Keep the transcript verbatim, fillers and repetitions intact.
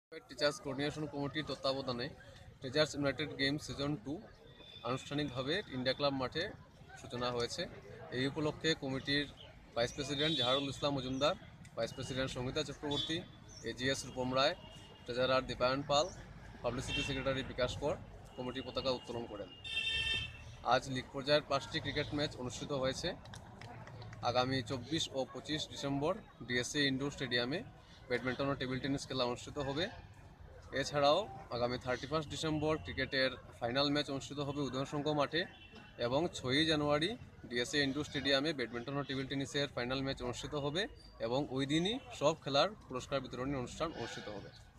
Teachers coordination কমিটির তত্ত্বাবধানে teachers united game season two আনুষ্ঠানিকভাবে ইন্ডিয়া ক্লাব মাঠে সূচনা হয়েছে। এই উপলক্ষে কমিটির vice president Jaharul Islam Majumdar, vice president Sangita Chakraborty, AGS Rupam Roy, treasurer Dipayan Pal, publicity secretary Bikash Kar কমিটির পতাকা উত্তোলন করেন। আজ লিগ পর্যায়ের পাঁচটি ক্রিকেট ম্যাচ অনুষ্ঠিত হয়েছে। আগামী চব্বিশ ও পঁচিশ ডিসেম্বর ডিএসএ ইনডোর স্টেডিয়ামে ব্যাডমিন্টন ও টেবিল টেনিস খেলা অনুষ্ঠিত হবে। এছাড়াও আগামী থার্টি ফার্স্ট ডিসেম্বর ক্রিকেটের ফাইনাল ম্যাচ অনুষ্ঠিত হবে উদয়নসংঘ মাঠে এবং ছয়ই জানুয়ারি ডিএসএ ইনডোর স্টেডিয়ামে ব্যাডমিন্টন ও টেবিল টেনিসের ফাইনাল ম্যাচ অনুষ্ঠিত হবে এবং ওই দিনই সব খেলার পুরস্কার বিতরণী অনুষ্ঠান অনুষ্ঠিত হবে।